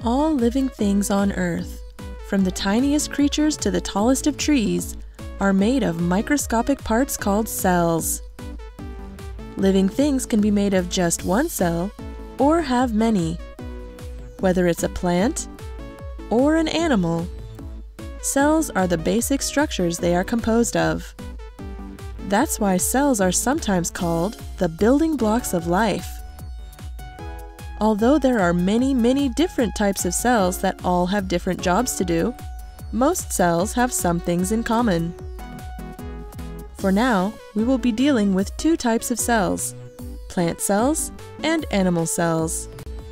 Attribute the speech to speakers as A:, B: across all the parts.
A: All living things on Earth, from the tiniest creatures to the tallest of trees, are made of microscopic parts called cells. Living things can be made of just one cell or have many. Whether it's a plant or an animal, cells are the basic structures they are composed of. That's why cells are sometimes called the building blocks of life. Although there are many different types of cells that all have different jobs to do, most cells have some things in common. For now, we will be dealing with two types of cells, plant cells and animal cells.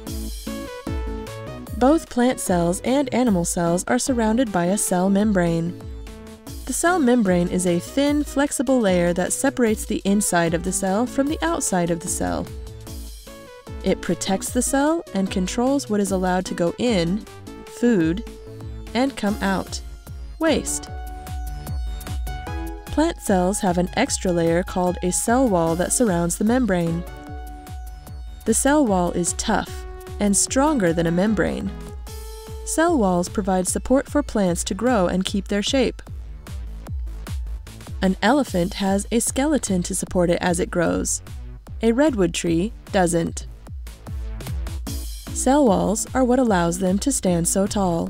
A: Both plant cells and animal cells are surrounded by a cell membrane. The cell membrane is a thin, flexible layer that separates the inside of the cell from the outside of the cell. It protects the cell and controls what is allowed to go in, food, and come out, waste. Plant cells have an extra layer called a cell wall that surrounds the membrane. The cell wall is tough and stronger than a membrane. Cell walls provide support for plants to grow and keep their shape. An elephant has a skeleton to support it as it grows. A redwood tree doesn't. Cell walls are what allows them to stand so tall.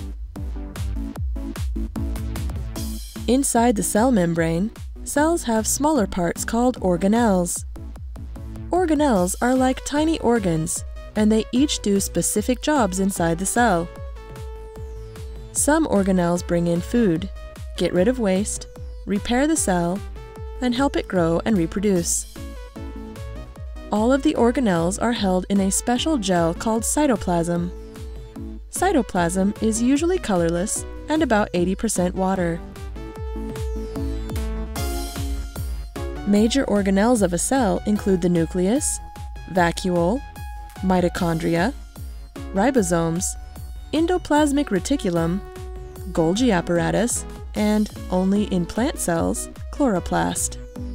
A: Inside the cell membrane, cells have smaller parts called organelles. Organelles are like tiny organs, and they each do specific jobs inside the cell. Some organelles bring in food, get rid of waste, repair the cell, and help it grow and reproduce. All of the organelles are held in a special gel called cytoplasm. Cytoplasm is usually colorless and about 80% water. Major organelles of a cell include the nucleus, vacuole, mitochondria, ribosomes, endoplasmic reticulum, Golgi apparatus, and, only in plant cells, chloroplast.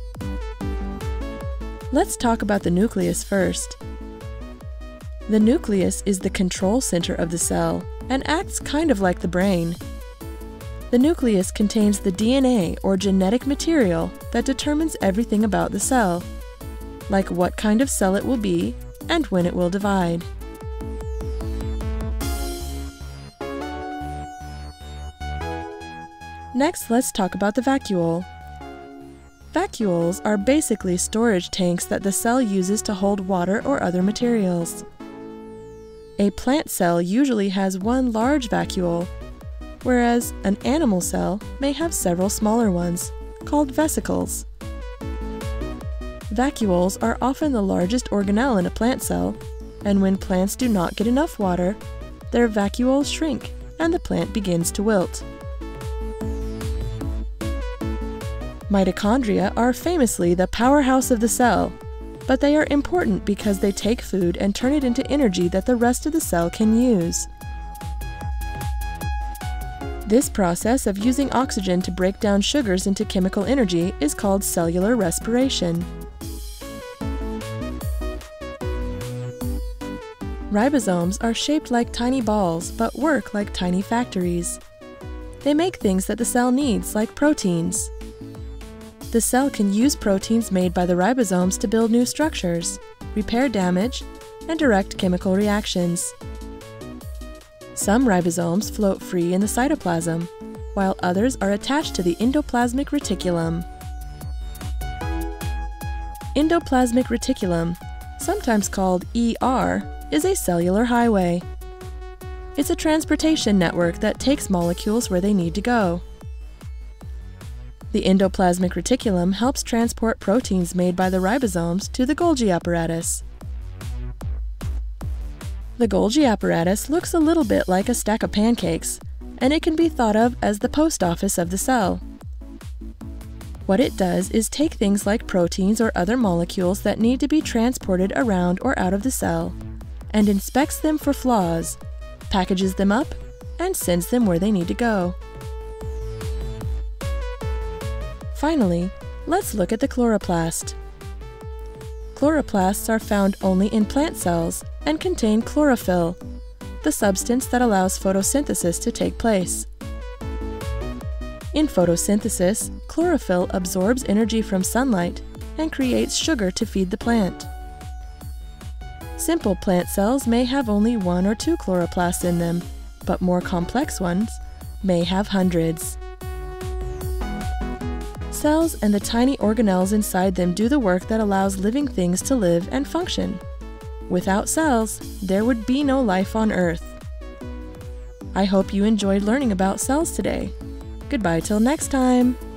A: Let's talk about the nucleus first. The nucleus is the control center of the cell and acts kind of like the brain. The nucleus contains the DNA or genetic material that determines everything about the cell, like what kind of cell it will be and when it will divide. Next, let's talk about the vacuole. Vacuoles are basically storage tanks that the cell uses to hold water or other materials. A plant cell usually has one large vacuole, whereas an animal cell may have several smaller ones, called vesicles. Vacuoles are often the largest organelle in a plant cell, and when plants do not get enough water, their vacuoles shrink and the plant begins to wilt. Mitochondria are famously the powerhouse of the cell, but they are important because they take food and turn it into energy that the rest of the cell can use. This process of using oxygen to break down sugars into chemical energy is called cellular respiration. Ribosomes are shaped like tiny balls but work like tiny factories. They make things that the cell needs, like proteins. The cell can use proteins made by the ribosomes to build new structures, repair damage, and direct chemical reactions. Some ribosomes float free in the cytoplasm, while others are attached to the endoplasmic reticulum. Endoplasmic reticulum, sometimes called ER, is a cellular highway. It's a transportation network that takes molecules where they need to go. The endoplasmic reticulum helps transport proteins made by the ribosomes to the Golgi apparatus. The Golgi apparatus looks a little bit like a stack of pancakes, and it can be thought of as the post office of the cell. What it does is take things like proteins or other molecules that need to be transported around or out of the cell, and inspects them for flaws, packages them up, and sends them where they need to go. Finally, let's look at the chloroplast. Chloroplasts are found only in plant cells and contain chlorophyll, the substance that allows photosynthesis to take place. In photosynthesis, chlorophyll absorbs energy from sunlight and creates sugar to feed the plant. Simple plant cells may have only 1 or 2 chloroplasts in them, but more complex ones may have hundreds. Cells and the tiny organelles inside them do the work that allows living things to live and function. Without cells, there would be no life on Earth. I hope you enjoyed learning about cells today. Goodbye till next time!